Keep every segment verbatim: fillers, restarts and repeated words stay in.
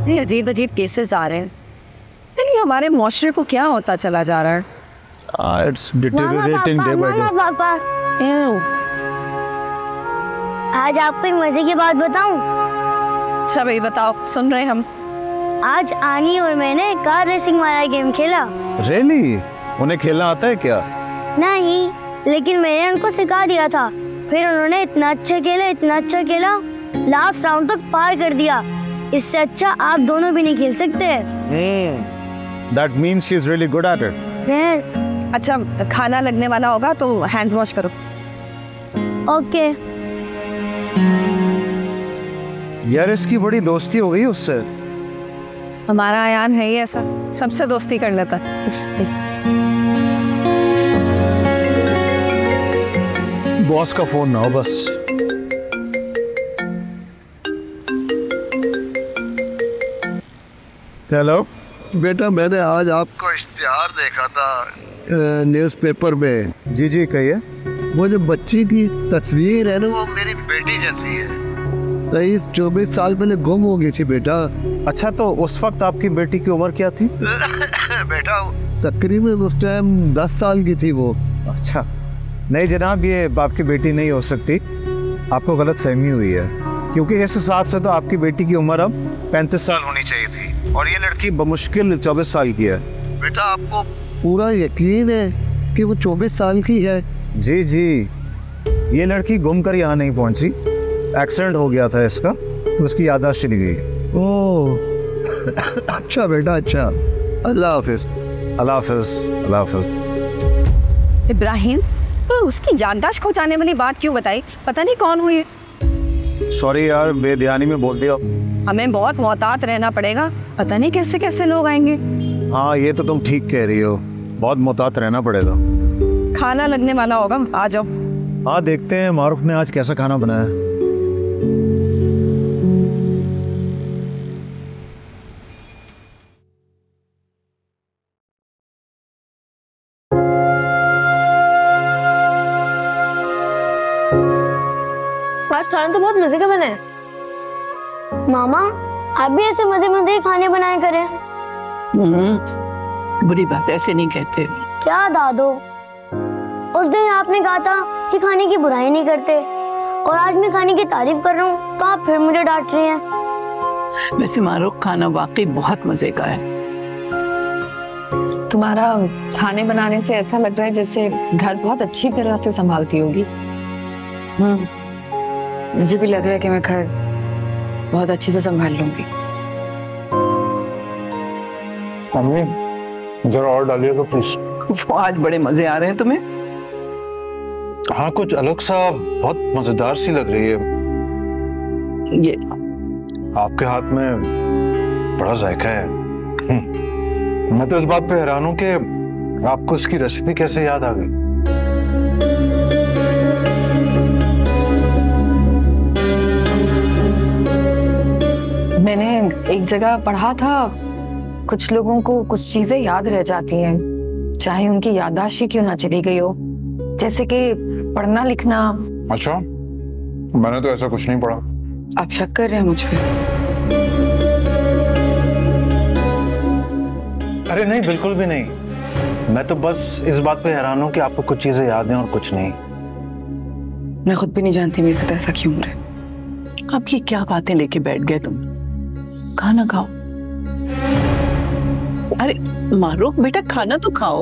ये अजीब अजीब केसेस आ रहे हैं। चलिए हमारे मुआशरे को क्या होता चला जा रहा है? uh, it's deteriorating day by day. पापा, आज आपको एक मजे की बात बताऊं? अच्छा भाई बताओ, सुन रहे हम। आज आनी और मैंने कार रेसिंग वाला गेम खेला। Really? उन्हें खेलना आता है क्या? नहीं, लेकिन मैंने उनको सिखा दिया था। फिर उन्होंने इतना अच्छा खेला, इतना अच्छा खेला, लास्ट राउंड तक पार कर दिया। इससे अच्छा आप दोनों भी नहीं खेल सकते। Hmm. That means she's really good at it. yes. अच्छा खाना लगने वाला होगा तो हैंड्स वॉश करो। ओके। यार इसकी बड़ी दोस्ती हो गई उससे। हमारा आयान है ही ऐसा, सबसे दोस्ती कर लेता है। बॉस का फोन ना हो बस। हेलो बेटा, मैंने आज आपका इश्तिहार देखा था न्यूज़पेपर में। जी जी कहिए। वो जो बच्ची की तस्वीर है ना, वो मेरी बेटी जैसी है। तेईस चौबीस साल पहले गुम हो गई थी बेटा। अच्छा तो उस वक्त आपकी बेटी की उम्र क्या थी? बेटा तकरीबन उस टाइम दस साल की थी वो। अच्छा नहीं जनाब, ये आपकी बेटी नहीं हो सकती, आपको गलत फहमी हुई है। क्योंकि इस हिसाब से तो आपकी बेटी की उम्र अब पैंतीस साल होनी चाहिए थी और ये लड़की बमुश्किल चौबीस साल की है। बेटा आपको पूरा यकीन है कि वो चौबीस साल की है? जी जी, ये लड़की गुम कर यहाँ नहीं पहुँची, एक्सीडेंट हो गया था इसका तो उसकी याददाश्त चली गई। ओह अच्छा बेटा, अच्छा। अल्लाह हाफिज। अल्लाह हाफिज। अल्लाह हाफिज। इब्राहिम, तो उसकी याददाश्त खो जाने वाली बात क्यों बताई? पता नहीं कौन हुई है। सॉरी यार, बेध्यानी में बोल दिया। हमें बहुत मोहतात रहना पड़ेगा, पता नहीं कैसे कैसे लोग आएंगे। हाँ ये तो तुम ठीक कह रही हो, बहुत मोहतात रहना पड़ेगा। खाना लगने वाला होगा, आ जाओ। हाँ देखते हैं मारूफ ने आज कैसा खाना बनाया। आज खाना तो बहुत मजे का बना है। मामा आप भी ऐसे मजे मजे खाने बनाए करें। हम्म, बुरी बात ऐसे नहीं कहते। क्या दादो, उस दिन आपने कहा था कि खाने की बुराई नहीं करते और आज मैं खाने की तारीफ कर रहा हूँ तो आप फिर मुझे डांट रही हैं। वैसे मारूफ खाना वाकई बहुत मजे का है। तुम्हारा खाने बनाने से ऐसा लग रहा है जैसे घर बहुत अच्छी तरह से संभालती होगी। हम्म, मुझे भी लग रहा है कि मैं घर बहुत अच्छे से संभाल लूंगी। मम्मी जरा और डालिएगा प्लीज। वो आज बड़े मजे आ रहे हैं तुम्हें? हाँ कुछ अलग सा, बहुत मजेदार सी लग रही है। ये आपके हाथ में बड़ा जायका है। मैं तो इस बात पे हैरान हूँ कि आपको इसकी रेसिपी कैसे याद आ गई। मैंने एक जगह पढ़ा था, कुछ लोगों को कुछ चीजें याद रह जाती हैं, चाहे उनकी याददाश्त ही क्यों ना चली गई हो, जैसे कि पढ़ना लिखना। अच्छा, मैंने तो ऐसा कुछ नहीं पढ़ा। आप शक कर रहे हैं मुझ पे? अरे नहीं, बिल्कुल भी नहीं। मैं तो बस इस बात पे हैरान हूँ कि आपको कुछ चीजें याद हैं और कुछ नहीं। मैं खुद भी नहीं जानती मेरे साथ ऐसा क्यों हो रहा है। अब ये क्या बातें लेके बैठ गए तुम? खाना खाओ। अरे मारूफ बेटा खाना तो खाओ।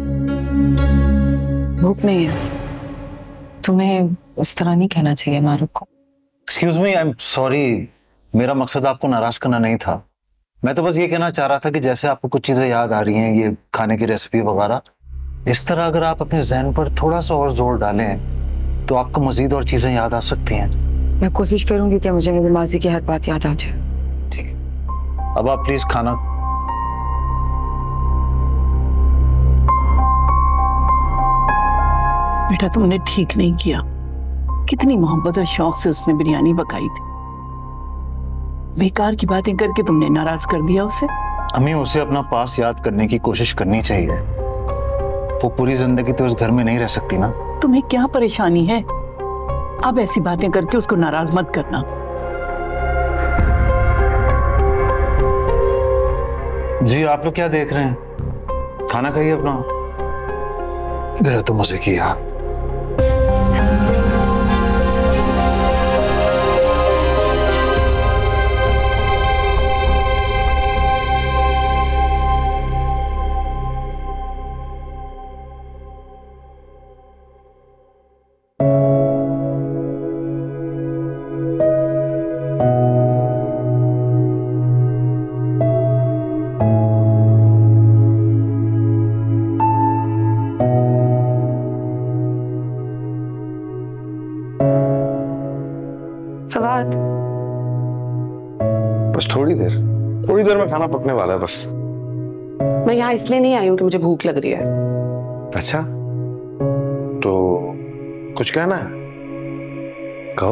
भूख नहीं है। तुम्हें इस तरह नहीं कहना चाहिए मारूफ को। Excuse me, I am sorry, मेरा मकसद आपको नाराज करना नहीं था। मैं तो बस ये कहना चाह रहा था कि जैसे आपको कुछ चीजें याद आ रही हैं, ये खाने की रेसिपी वगैरह, इस तरह अगर आप अपने ज़हन पर थोड़ा सा और जोर डालें तो आपको मजीद और चीजें याद आ सकती हैं। मैं कोशिश करूंगी कि मुझे मेरी माजी की हर बात याद आ जाए। ठीक है, अब आप प्लीज खाना। बेटा तुमने ठीक नहीं किया। कितनी मोहब्बत और शौक से उसने बिरयानी पकाई थी, बेकार की बातें करके तुमने नाराज कर दिया उसे। हमें उसे अपना पास याद करने की कोशिश करनी चाहिए। वो पूरी जिंदगी तो इस घर में नहीं रह सकती ना। तुम्हें क्या परेशानी है? अब ऐसी बातें करके उसको नाराज मत करना। जी आप लोग क्या देख रहे हैं? खाना खाइए अपना। मेरा तो मजे की यार। फवाद, बस थोड़ी देर थोड़ी देर में खाना पकने वाला है बस। मैं यहाँ इसलिए नहीं आई हूँ कि मुझे भूख लग रही है। अच्छा, तो कुछ कहना है? कहो।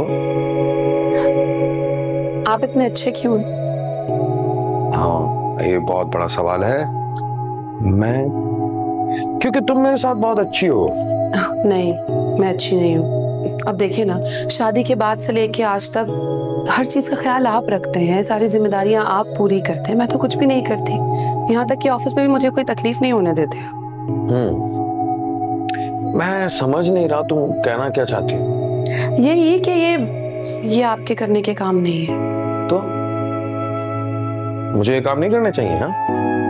आप इतने अच्छे क्यों हैं? हाँ, ये बहुत बड़ा सवाल है। मैं क्योंकि तुम मेरे साथ बहुत अच्छी हो। नहीं, मैं अच्छी नहीं हूँ। अब देखिए ना, शादी के बाद से लेके आज तक हर चीज का ख्याल आप रखते हैं, सारी जिम्मेदारियां आप पूरी करते हैं, मैं तो कुछ भी नहीं करती। यहाँ तक कि ऑफिस में भी मुझे कोई तकलीफ नहीं होने देते। हम्म, मैं समझ नहीं रहा तुम कहना क्या चाहती हो। यही कि ये ये आपके करने के काम नहीं है। तो मुझे ये काम नहीं करने चाहिए? हाँ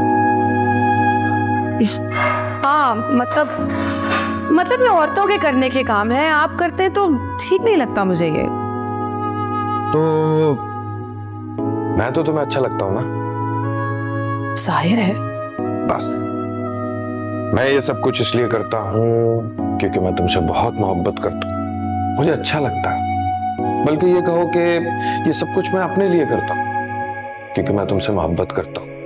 हाँ, मतलब मतलब ये औरतों के करने के काम है, आप करते हैं तो ठीक नहीं लगता मुझे ये। तो मैं तो तुम्हें अच्छा लगता हूं ना? जाहिर है। बस मैं ये सब कुछ इसलिए करता हूं क्योंकि मैं तुमसे बहुत मोहब्बत करता हूं, मुझे अच्छा लगता है। बल्कि ये कहो कि ये सब कुछ मैं अपने लिए करता हूं क्योंकि मैं तुमसे मोहब्बत करता हूं।